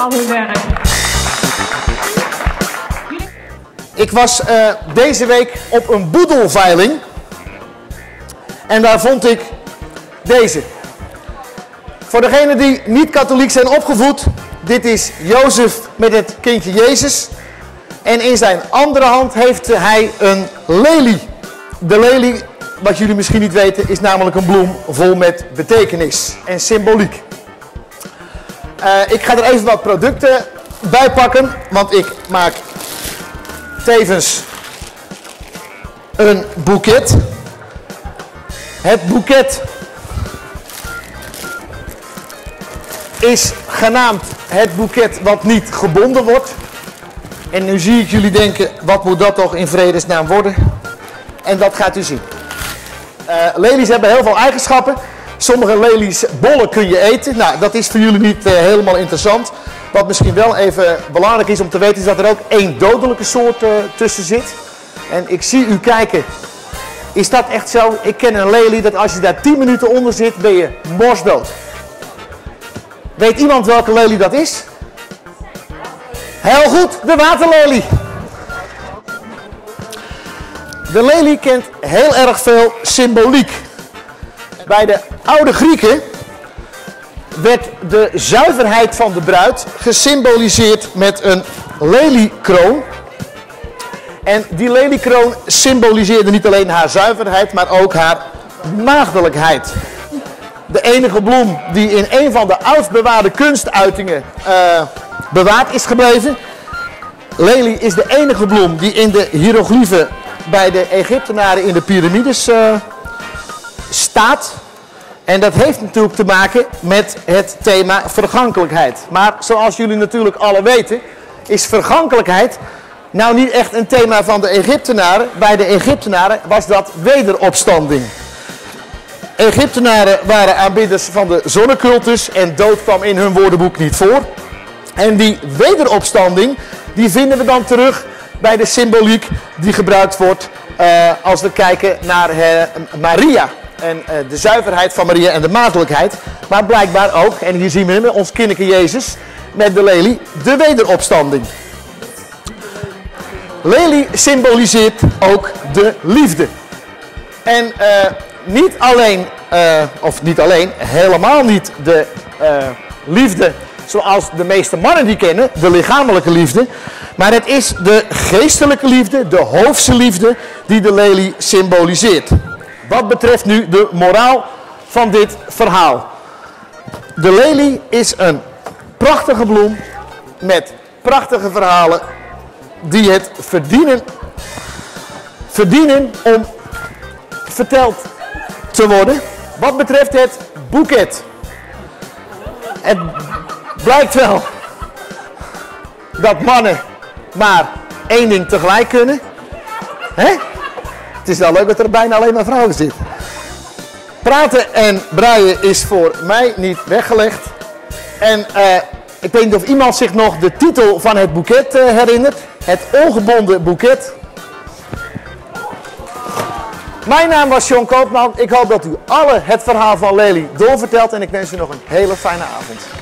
al hun werk. Ik was deze week op een boedelveiling. En daar vond ik deze. Voor degenen die niet katholiek zijn opgevoed, dit is Jozef met het kindje Jezus. En in zijn andere hand heeft hij een lelie. De lelie, wat jullie misschien niet weten, is namelijk een bloem vol met betekenis en symboliek. Ik ga er even wat producten bij pakken, want ik maak tevens een boeket. Het boeket is genaamd het boeket wat niet gebonden wordt. En nu zie ik jullie denken, wat moet dat toch in vredesnaam worden? En dat gaat u zien. Lelies hebben heel veel eigenschappen. Sommige leliesbollen kun je eten. Nou, dat is voor jullie niet helemaal interessant. Wat misschien wel even belangrijk is om te weten, is dat er ook één dodelijke soort tussen zit. En ik zie u kijken, is dat echt zo? Ik ken een lelie dat als je daar 10 minuten onder zit, ben je morsdood. Weet iemand welke lelie dat is? Heel goed, de waterlelie. De lelie kent heel erg veel symboliek. Bij de oude Grieken werd de zuiverheid van de bruid gesymboliseerd met een leliekroon. En die leliekroon symboliseerde niet alleen haar zuiverheid, maar ook haar maagdelijkheid. De enige bloem die in een van de oudst bewaarde kunstuitingen bewaard is gebleven. Lelie is de enige bloem die in de hiërogliefen bij de Egyptenaren in de piramides staat. En dat heeft natuurlijk te maken met het thema vergankelijkheid. Maar zoals jullie natuurlijk alle weten, is vergankelijkheid nou niet echt een thema van de Egyptenaren. Bij de Egyptenaren was dat wederopstanding. Egyptenaren waren aanbidders van de zonnecultus en dood kwam in hun woordenboek niet voor. En die wederopstanding, die vinden we dan terug bij de symboliek die gebruikt wordt als we kijken naar Maria. En de zuiverheid van Maria en de maagdelijkheid. Maar blijkbaar ook, en hier zien we hem, ons kindje Jezus, met de lelie, de wederopstanding. Lelie symboliseert ook de liefde. En helemaal niet de liefde zoals de meeste mannen die kennen, de lichamelijke liefde. Maar het is de geestelijke liefde, de hoofdse liefde, die de lelie symboliseert. Wat betreft nu de moraal van dit verhaal. De lelie is een prachtige bloem met prachtige verhalen die het verdienen om verteld te worden. Wat betreft het boeket. Het blijkt wel dat mannen maar één ding tegelijk kunnen. Hè? Het is wel leuk dat er bijna alleen maar vrouwen zitten. Praten en breien is voor mij niet weggelegd. En ik weet niet of iemand zich nog de titel van het boeket herinnert. Het ongebonden boeket. Mijn naam was John Koopman. Ik hoop dat u allen het verhaal van Lelie doorvertelt. En ik wens u nog een hele fijne avond.